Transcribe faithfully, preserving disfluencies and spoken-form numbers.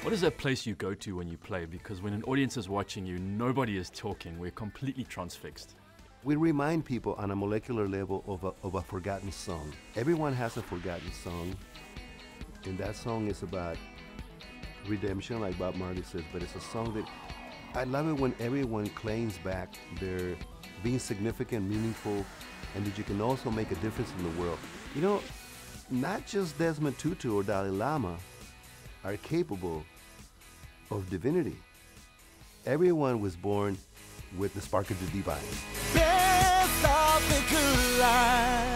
What is that place you go to when you play? Because when an audience is watching you, nobody is talking. We're completely transfixed. We remind people on a molecular level of a, of a forgotten song. Everyone has a forgotten song, and that song is about redemption, like Bob Marley says, but it's a song that I love it when everyone claims back their being significant, meaningful, and that you can also make a difference in the world. You know, not just Desmond Tutu or Dalai Lama are capable of divinity. Everyone was born with the spark of the divine. Best of the good life.